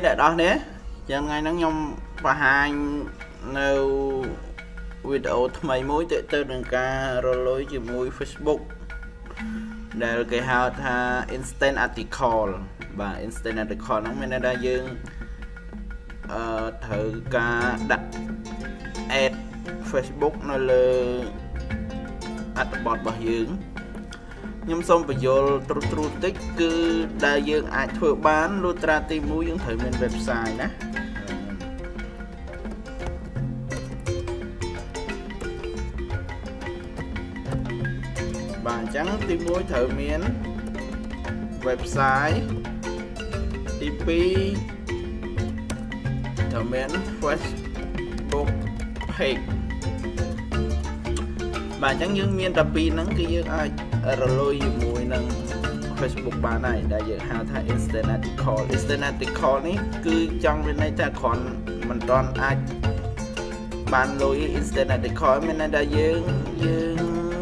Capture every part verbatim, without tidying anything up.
đã đó nè chẳng ngày nắng nhom và hai nêu video thay mối tự tư đừng ca rồi lối chỉ mùi Facebook để cái hào tha instant article và instant article nó mới đã dương thử ca đặt add Facebook nó lơ adbot bảo dưỡng nhưng xong phải vô tru tru tích cứ đại dương ai thưa bán luôn tra tìm mũi những thời mình website đó và trắng tìm mũi thời miến website tp thời miến Facebook page và chẳng những miền tập pin nắng cái dương ai rồi lôi mùi nâng Facebook bán này đại diện hào thay instant article instant article ní cứ trong bên này ta còn mình toàn ai bán lôi instant article bên này đại diện dương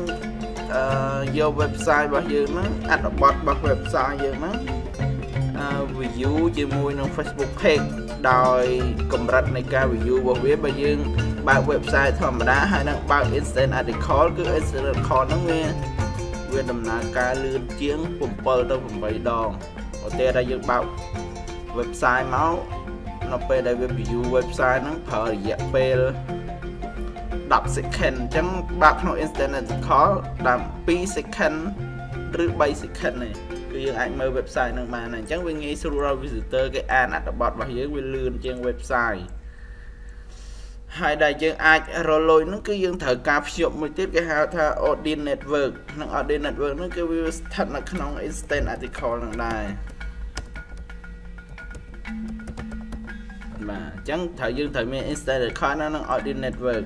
vô website bao nhiêu nó ad bot bao website dương nó review chỉ mùi nâng Facebook page đòi cầm rạch này ca review bao biết bao nhiêu bao website thầm đá hay năng bao instant article cứ instant article nó nghe quyền đầm ná ca lươn chiến cùng pơ đâu cùng bảy đòn ở đây đây dựng bao website máu nó về đây review website nó thở dẹp về đọc second chẳng bác nó instant article làm pi second rưỡi bay second này cứ những anh mơ website năng mà này chẳng vì nghĩ suru visitor cái an at bot và dưới quyền lươn trên website hai đại dương ai rồi lôi nó cứ dương thở cáp dụng một tiết cái hào tha Odin network nó Odin network nó cứ thật là không instant article lần này mà chẳng thời dương thời miền instant article nó nó Odin network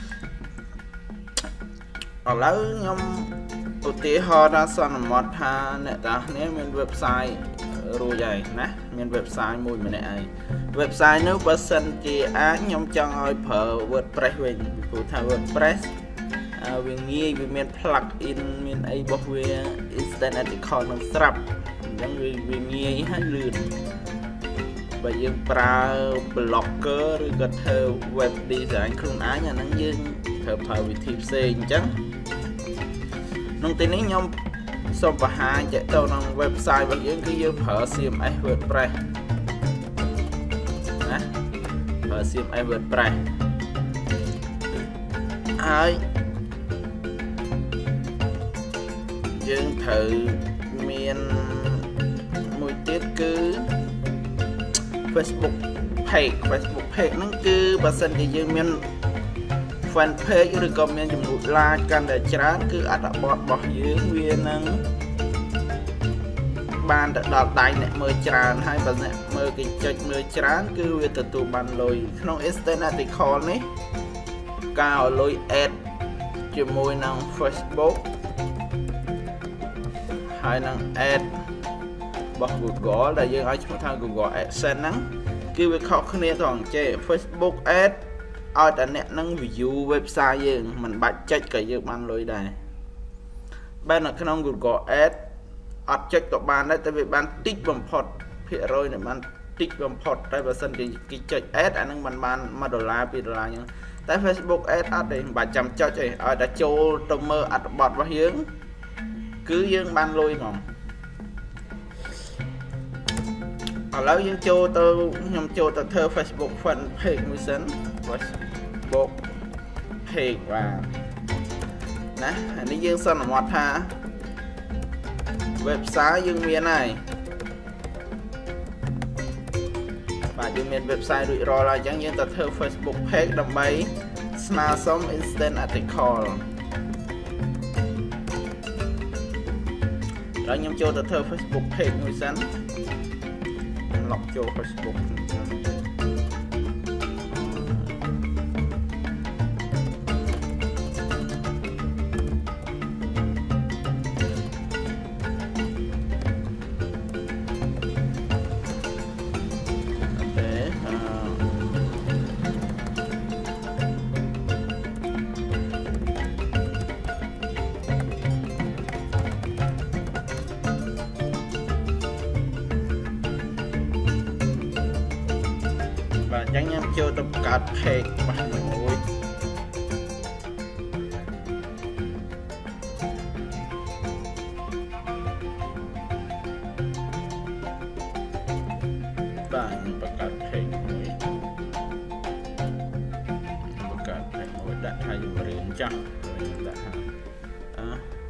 ở lỡ nhóm ưu tí ho ra son một ha nè ta nếu mình website rồi vậy nè mình website mùi mình này website nếu person chỉ án nhóm cho ngồi phở WordPress mình phụ thao WordPress vì nghi vì mình plug in mình ấy bọc về instant article nó sắp giống vì vì nghi hay lượt và dương pra blogger rồi có theo web design không ái nhà nắng dương thở phở vì thiệp xe chắc nông tin ấy nhóm xong và hai chạy tàu nông website và những cái dương phở sim ấy WordPress phở sim ấy WordPress ai dương thử miền mùi tiết cứ Facebook page Facebook page nó cứ bà sân thì dương miền fanpage rồi còn miền dùng một like can để chán cứ ăn đã bọt bỏ dưới viên nâng ban đã đọc tay nè mơ tràn hay bà nè mơ cái chạch mơ tràn cứ về từ tụ bàn lôi không instant article này cao lôi ad cho môi năng Facebook hay năng ad bọc Google là dương ai chúng ta Google AdSense nắng cứ về khó khăn này toàn chế Facebook ad ở tại nét năng view website dương mình bạch check cái dương bàn lôi đây bên là cái nông Google ad ở check của bạn đấy tại vì bạn tích bằng phật hiện rồi này bạn tích bằng phật đây và sân cái cái check ad anh đang bàn bàn mà đô la vì đô la nhưng tại Facebook ad ở đây bà chăm cho chơi ở đã châu trong mơ ad bot và hướng cứ dương ban lôi mà ở lâu dương châu tôi nhầm châu tôi thơ Facebook phần page mới sẵn Facebook page và nè này dương sân là một ha website dương miền này và dương miền website đuổi rồi là chẳng dương ta thơ Facebook page đầm bay sna xong instant article đó nhóm châu ta thơ Facebook page người sẵn lọc châu Facebook ចូលទៅបង្កើត page របស់មួយបាទបង្កើត page មួយបង្កើត page មួយដាក់ថាយើងរៀនចាស់ខ្ញុំដាក់ថាអឺ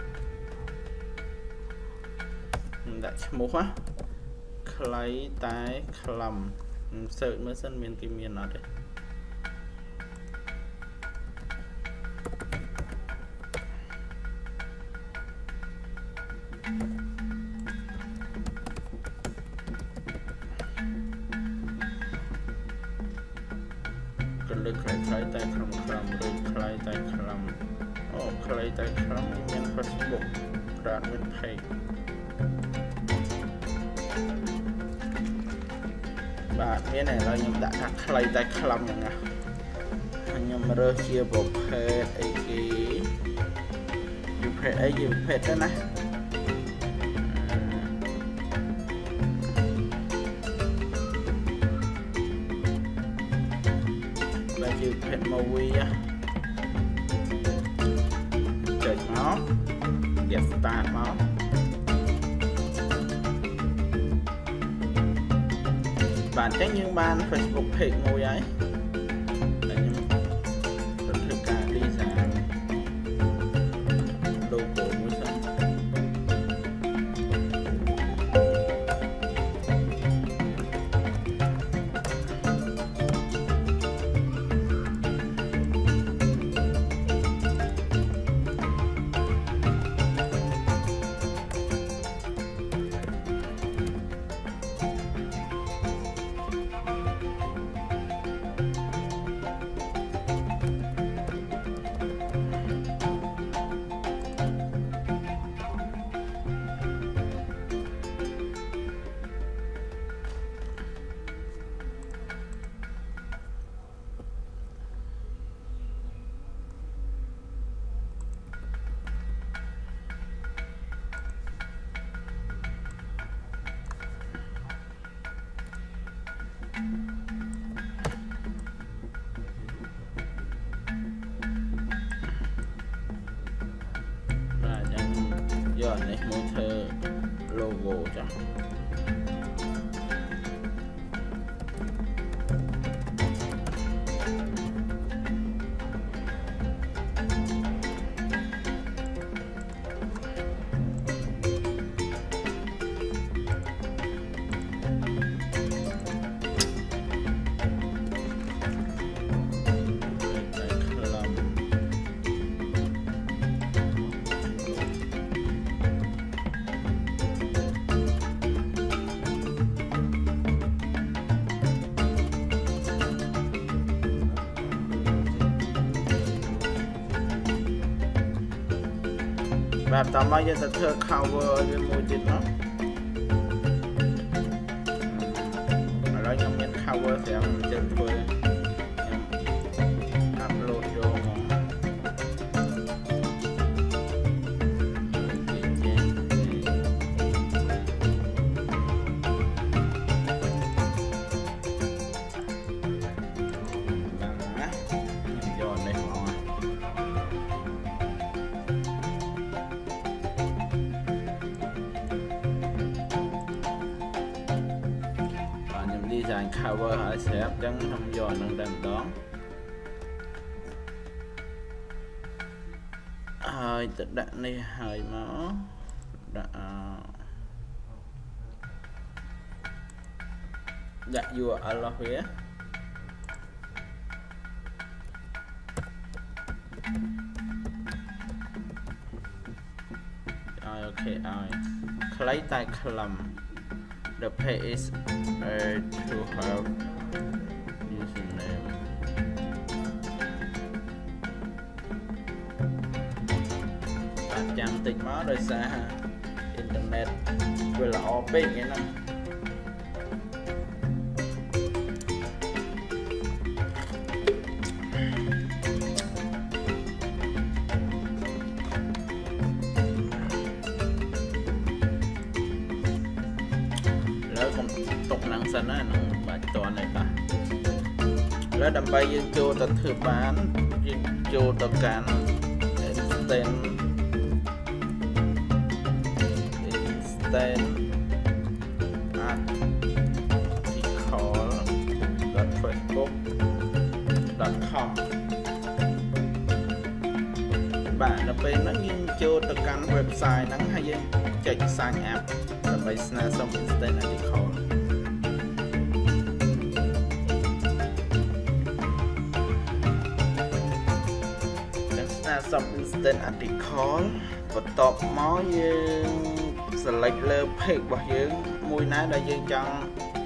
ខ្ញុំដាក់ឈ្មោះណាខ្លីតែខ្លឹមsearch មើលសិនមានគេមានអត់ទេកលឹកខ្លីៗតែខ្លឹមខ្លឹមឬខ្លីតែខ្លឹមអូខ្លីតែខ្លឹមមាន Facebook ប្រាក់មាន page បាទមានឥឡូវខ្ញុំដាក់ថាខ្លីតែខ្លឹមហ្នឹងណាខ្ញុំរើសជាប្រភេទអីគេប្រភេទអីជាប្រភេទទៅណាបាទជាប្រភេទ movie ចុចមក get start មកបាទអញ្ចឹងយើងបាន Facebook page មួយហើយតែខ្ញុំធ្វើការ design logo មួយសិនយកនេះមួយធ្វើ logo ចាស់បាទតោះមកយើងទៅធ្វើ cover វាមួយទៀតមកឥឡូវខ្ញុំមាន cover ស្រាប់ខ្ញុំចេះធ្វើខ្ញុំ upload យកមកdesign cover ហើយស្រាប់អញ្ចឹងខ្ញុំយកអានឹងតែម្ដងហើយទៅដាក់នេះហើយមកដាក់ដាក់ ยู អារ แอล របស់វាឲ្យអូខេឲ្យខ្លីតែខ្លឹមThe page is uh, to have username. អាចចាំតិចមកដោយសារអ៊ីនធឺណិតវាល្អពេកហ្នឹងណាទុកហ្នឹងសិនណានឹងបាច់តនេះបាទแล้วដើម្បីយើងចូលទៅធ្វើបានយើងចូលទៅកាន់ instant instant article dot facebook dot com បាទដល់ពេលហ្នឹងយើងចូលទៅកាន់ website ហ្នឹងហើយយើងចុច sign up ដើម្បីស្នើសុំ instant article some instant article បន្ទាប់មកយើង select លើ page របស់យើងមួយណាដែលយើងចង់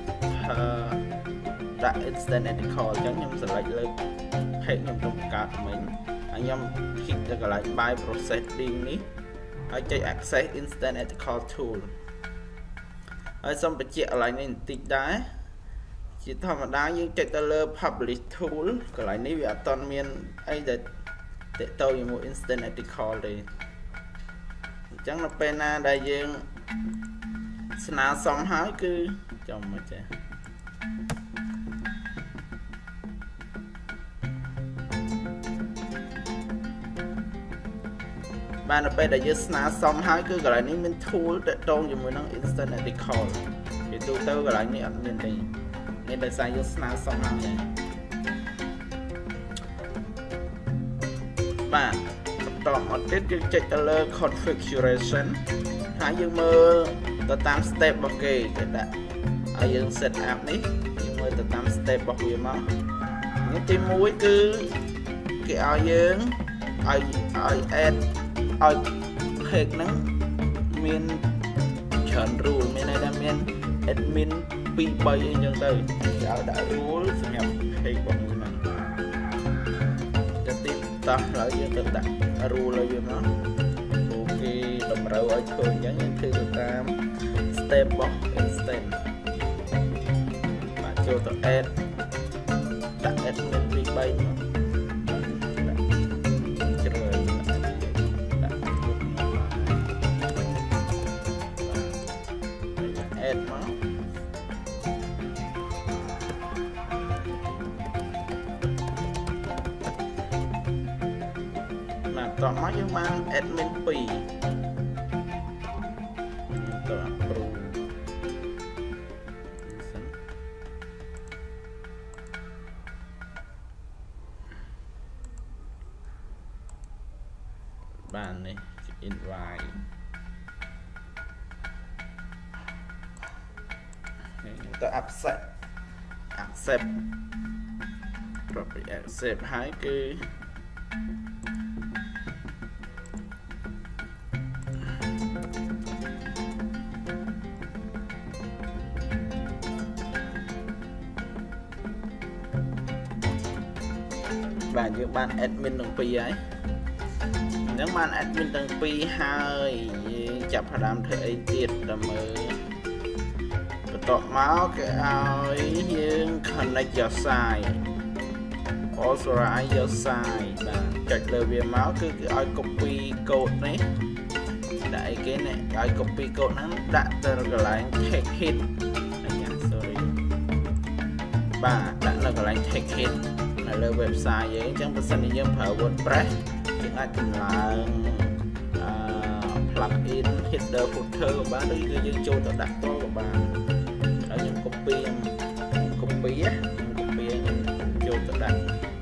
ដាក់ instant article អញ្ចឹងខ្ញុំ select លើ page ខ្ញុំទៅបង្កើតមិញហើយខ្ញុំ click ទៅកន្លែង by processing នេះហើយចុច access instant article tool ហើយសូមបញ្ជាក់កន្លែងនេះបន្តិចដែរជាធម្មតាយើងចុចទៅលើ publish tool កន្លែងនេះវាអត់ទាន់មានអីដែលតេតទៅជាមួយ instant article ទេអញ្ចឹងនៅពេលណាដែលយើងស្នើសុំហើយគឺចាំមកចាបាននៅពេលដែលយើងស្នើសុំហើយគឺកន្លែងនេះមាន tool តេតទៅជាមួយនឹង instant article វាទូទៅកន្លែងនេះអត់មានទេនេះដោយសារយើងស្នើសុំហើយបាទបន្តមកទៀតយើងចុចទៅលើ configuration ហើយយើងមើលទៅតាម step របស់គេគេដាក់ឲ្យយើង set up នេះយើងមើលទៅតាម step របស់វាមកនេះទីមួយគឺគេឲ្យយើងឲ្យឲ្យ add ឲ្យ page ហ្នឹងមានច្រើន rule មានន័យថាមាន admin ពីរ បីអីចឹងទៅគេឲ្យដាក់ rule សម្រាប់ page របស់មួយហ្នឹងតោះហើយយើងទៅដាក់ rule ឲ្យវាមកអូខេតម្រូវឲ្យធ្វើអញ្ចឹងយើងធ្វើទៅតាម step របស់ instant បាទចូលទៅ add ដាក់ admin ពីរ បីមកជ្រើសដាក់ add មកតោះមកយើងបាន admin ពីរតោះ approve បាននេះ invite ទៅ accept accept ប្រពី accept ហើយគឺបាទយើងបាន admin ទាំងពីរហើយអញ្ចឹងបាន admin ទាំងពីរហើយយើងចាប់ផ្ដើមធ្វើអីទៀតដល់មើលបន្ទាប់មកគេឲ្យយើង connect your site authorize your site បាទចុចលើវាមកគឺគេឲ្យ copy code នេះដាក់អីគេនេះឲ្យ copy code ហ្នឹងដាក់ទៅកន្លែង take hit អាយ៉ា sorry បាទដាក់នៅកន្លែង take hitនៅលើ website យើងអញ្ចឹងបើសិនជាយើងប្រើ WordPress យើងអាចចម្រើនអឺ plugin header footer ក៏បានឬគឺយើងចូលទៅដាក់តក៏បានហើយខ្ញុំ copy ខ្ញុំ copy ខ្ញុំ copy ខ្ញុំចូលទៅដាក់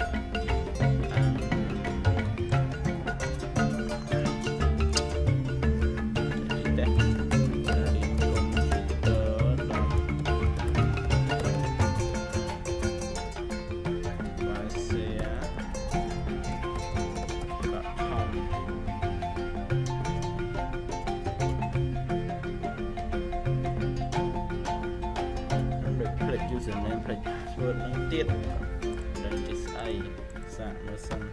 username password នឹងទៀតនឹងជាស្អីសាកមើលសិន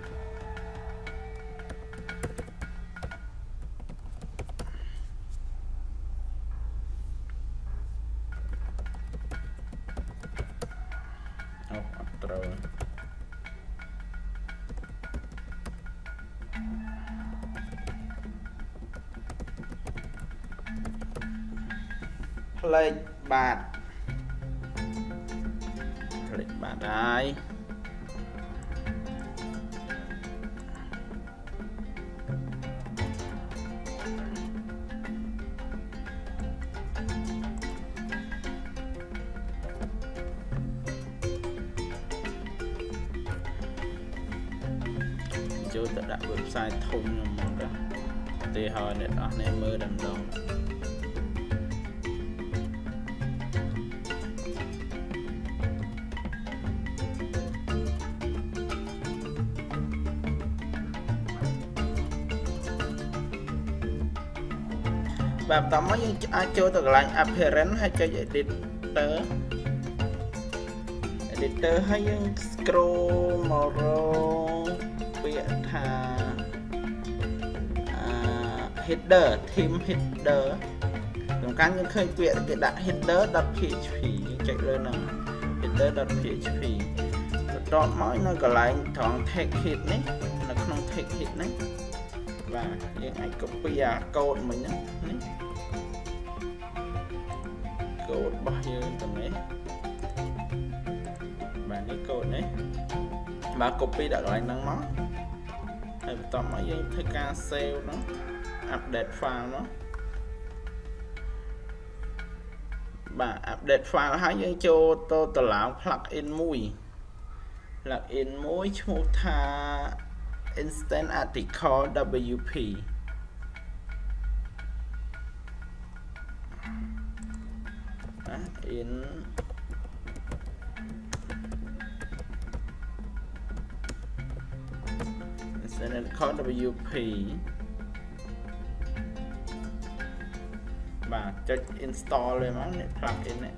អូអត់ត្រូវផ្លេចបាទបាទហើយចូលទៅដាក់ website ធំខ្ញុំមកទៅទីហើយអ្នកអស់នេះមើលតែម្ដងបាទតោះមកយើងអាចចូលទៅកន្លែង appearance ហើយចុច editor editor ហើយយើង scroll មករកពាក្យថា header theme header ក្នុងការយើងឃើញពាក្យគេដាក់ header.php យើងចុចលើហ្នឹង header.php បន្ទាប់មកនៅកន្លែងត្រង់ text head នេះនៅក្នុង text head នេះបាទយើងអាច copy អាកូដមិញហ្នឹងនេះកូដរបស់យើងទៅនេះបាទនេះកូដនេះបាទ copy ដាក់កន្លែងហ្នឹងមកហើយបន្ទាប់មកយើងធ្វើការ save ហ្នឹង update file នោះបាទ update file ហើយយើងចូលទៅតឡើង plugin មួយ plugin មួយឈ្មោះថា instant article ดับเบิลยู พี in instant article ดับเบิลยู พี បាទចុច install เลยមកនេះ plugin នេះ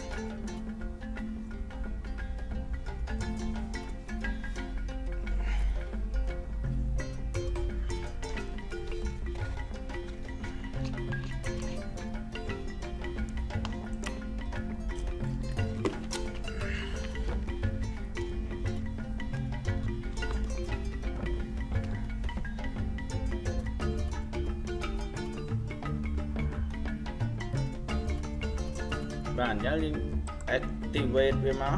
បាទអញ្ចឹងយើង activate វាមក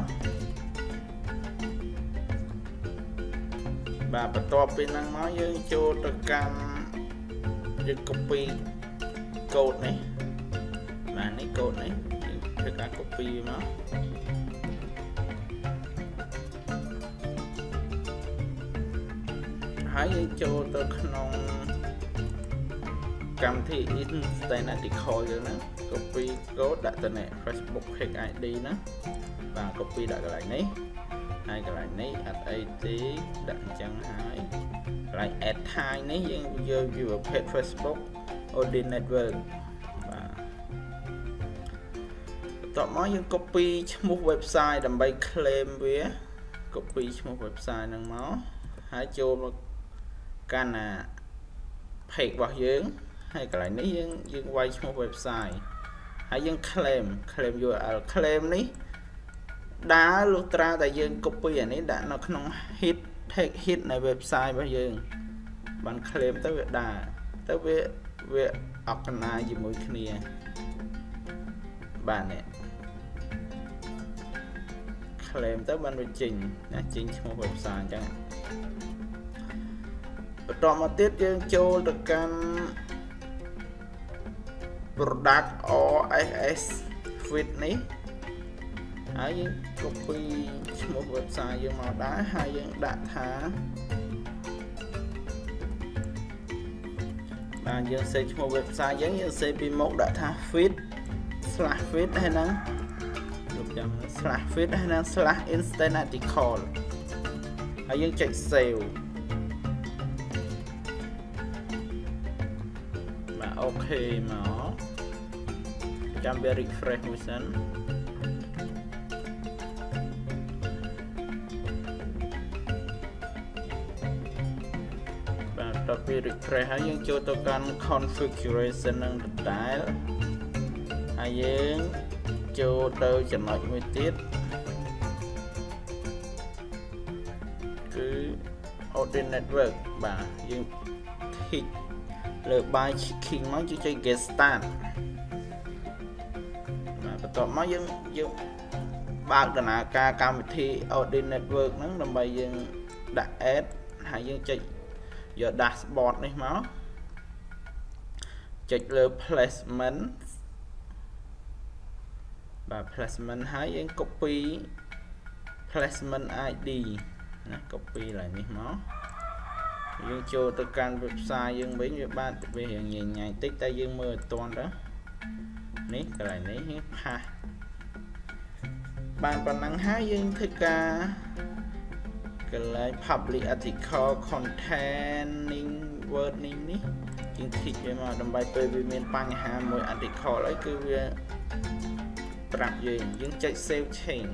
បាទបន្ទាប់ពីហ្នឹងមកយើងចូលទៅកាន់យើង copy កូដនេះបាទនេះកូដនេះយើងធ្វើការ copy វាមកហើយយើងចូលទៅក្នុងកម្មវិធី instant article យើងហ្នឹង copy code ដាក់ទៅនេះ Facebook page ไอ ดี ណាបាទ copy ដាក់កន្លែងនេះហើយកន្លែងនេះអត់អីទេដាក់អញ្ចឹងហើយកន្លែង add tag នេះយើងយកពី page Facebook Odin Network បាទបន្ទាប់មកយើង copy ឈ្មោះ website ដើម្បី claim វា copy ឈ្មោះ website ហ្នឹងមកហើយចូលមកកាន់ណា page របស់យើងហើយកន្លែងនេះយើងយើងវាយឈ្មោះ website ហើយយើង claim claim យូ អារ แอล claim នេះដើរលុះត្រាតែយើង copy អានេះដាក់នៅក្នុង hit take hit នៃ website របស់យើងបាន claim ទៅវាដើរទៅវាវា organize ជាមួយគ្នាបាទនេះ claim ទៅបានវាចេញណាចេញឈ្មោះ website អញ្ចឹងបន្តមកទៀតយើងចូលទៅកាន់ product អ เอส เอส feed នេះហើយយើង copy ឈ្មោះ website យើងមកដែរហើយយើងដាក់ថាបាទយើងសេឈ្មោះ website យើងយើងសេពីមុខដាក់ថា feed slash feed ហើយហ្នឹងលោកចាំ slash feed ហើយហ្នឹង slash instant article ហើយយើងចុច save បាទអូខេមកចាំវា refresh មួយសិនបាទតទៅពី refresh ហើយយើងចូលទៅកាន់ configuration នឹងដដែលហើយយើងចូលទៅចំណុចមួយទៀតគឺ Odin Network បាទយើង hit លើ by checking មកជួយចុច get start បាទបន្ទាប់មកយើងយើងបើកដំណើរការកម្មវិធី Odin Network ហ្នឹងដើម្បីយើងដាក់ add ហើយយើងចុចយក dashboard នេះមកចុចលើ placement បាទ placement ហើយយើង copy placement ไอ ดี ណា copy ឡើងនេះមកយើងចូលទៅកាន់ website យើងវិញវាបានវារៀងញញ៉ៃតិចតែយើងមើលអត់ទាន់ទៅនេះកន្លែងនេះផាសបានប៉ុណ្ណឹងហើយយើងធ្វើការកន្លែង public article containing wording នេះយើងធីកវាមកដើម្បីពេលវាមានបញ្ហាមួយ article អីគឺវាប្រាប់យើងយើងចុច save change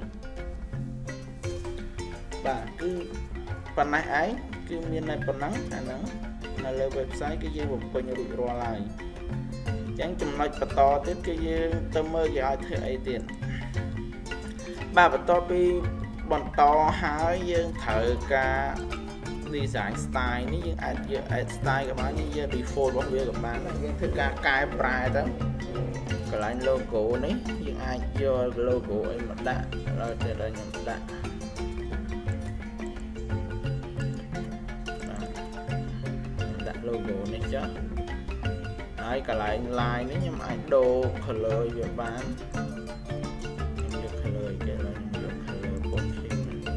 បាទគឺប៉ុណ្ណេះឯងគឺមានតែប៉ុណ្ណឹងអាហ្នឹងនៅលើ website គឺយើងបំពេញរួចរាល់ហើយអញ្ចឹងចំណុចបន្តទៀតគឺយើងទៅមើលគេឲ្យធ្វើអីទៀតបាទបន្ទាប់ពីបន្តហើយយើងត្រូវការ design style នេះយើងអាចយក add style ក៏បានយើង default របស់វាក៏បានយើងធ្វើការកែប្រែទៅកន្លែង logo នេះយើងអាចយក logo អីមកដាក់ហើយតែដល់ខ្ញុំដាក់ដាក់ logo នេះចុះហើយកន្លែង line នេះខ្ញុំអាចដូរ color វាបានខ្ញុំយក color គេឡើងយក color ពណ៌ខៀវ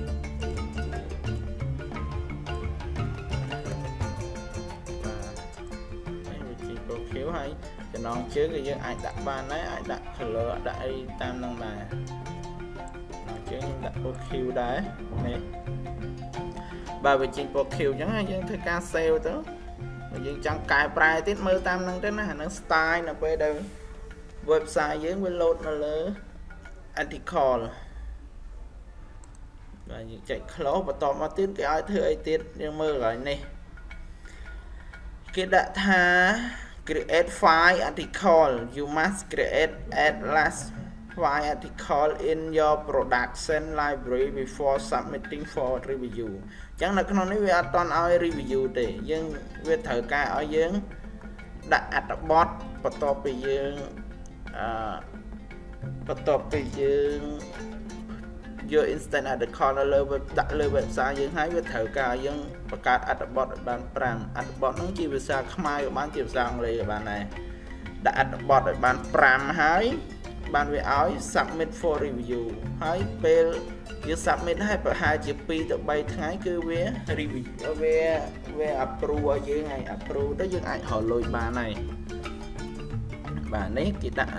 ខៀវហើយចំណងជើងគឺយើងអាចដាក់បានដែរអាចដាក់ color ដាក់អីតាមនឹងដែរចំណងជើងដាក់ពណ៌ខៀវដែរនេះបើវាចេញពណ៌ខៀវអញ្ចឹងហើយយើងធ្វើការ save ទៅបើយើងចង់កែប្រែទៀតមើលតាមនឹងទៅណាអានឹង style នៅពេលដែល website យើងវា load នៅលើ article បាទយើងចុច close បន្តមកទៀតគេឲ្យធ្វើអីទៀតយើងមើលកន្លែងនេះគេដាក់ថា create file article you must create at last file article in your production library before submitting for review អញ្ចឹងនៅក្នុងនេះវាអត់តន់ឲ្យ review ទេយើងវាត្រូវការឲ្យយើងដាក់អត្ថបទបន្ទាប់ពីយើងអឺបន្ទាប់ពីយើងយក instant article នៅលើ web ដាក់លើ website យើងហើយវាត្រូវការឲ្យយើងបង្កើតអត្ថបទឲ្យបានfiveអត្ថបទហ្នឹងជាភាសាខ្មែរក៏បានជាភាសាអង់គ្លេសក៏បានដែរដាក់អត្ថបទឲ្យបានfiveហើយបានវាឲ្យ submit for review ហើយពេលយើង submit ហើយប្រហែលជាtwoទៅthreeថ្ងៃគឺវា review វាវា approve ឲ្យយើងហើយ approve ទៅយើងអាចរកលុយបានហើយបាទនេះគេដាក់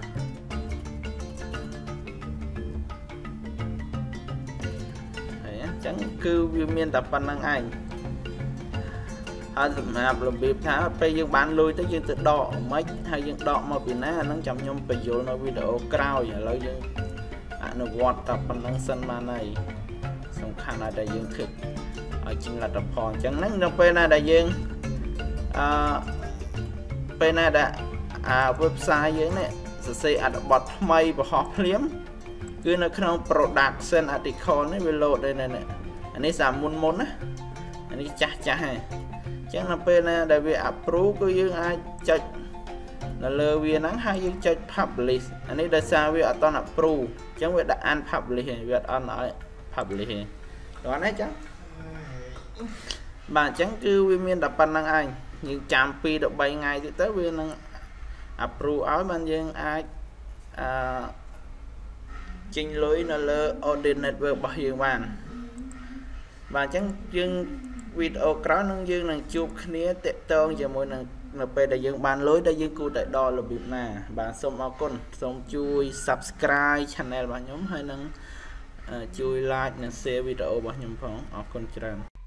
ចឹងគឺវាមានតែប៉ុណ្្នឹងឯងហើយសម្រាប់របៀបថាពេលយើងបានលុយទៅយើងទៅដកមិនហើយយើងដកមកពីណាអាហ្នឹងចាំខ្ញុំបញ្យល់នៅវីដេអូក្រោយឥឡូវយើងអនុវត្តតែប៉ុណ្្នឹងសិនបានហើយសំខាន់ឲ្យតែយើងធ្វើឲ្យជាលទ្ធផលអញ្ចឹងហ្នឹងនៅពេលណាដែលយើងអឺពេលណាដែលអា website យើងនេះសរសេរអត្ថបទថ្មីបង្ហោះភ្លាមគឺនៅក្នុង production article នេះវា load ដែរនេះអានេះសាមុនមុនណាអានេះចាស់ចាស់ហើយអញ្ចឹងនៅពេលណាដែលវា approve គឺយើងអាចចុចនៅលើវាហ្នឹងហើយយើងចុច publish អានេះដោយសារវាអត់តន់ approve អញ្ចឹងវាដាក់ unpublish វាអត់អន់ឲ្យ publish ទេដល់ណាចឹងបាទអញ្ចឹងគឺវាមានតែប៉ុណ្្នឹងឯងយើងចាំtwoទៅthreeថ្ងៃទៀតទៅវានឹង approve ឲ្យបានយើងអាចអឺចេញលុយនៅលើ audit network របស់យើងបានបាទអញ្ចឹងយើងវីដេអូក្រោយនឹងយើងនឹងជួបគ្នាតាក់ទងជាមួយនឹងនៅពេលដែលយើងបានលុយដែលយើងគួរតែដករបៀបណាបាទសូមអរគុណសូមជួយ subscribe channel របស់ខ្ញុំហើយនឹងជួយ like និង share វីដេអូរបស់ខ្ញុំផងអរគុណច្រើន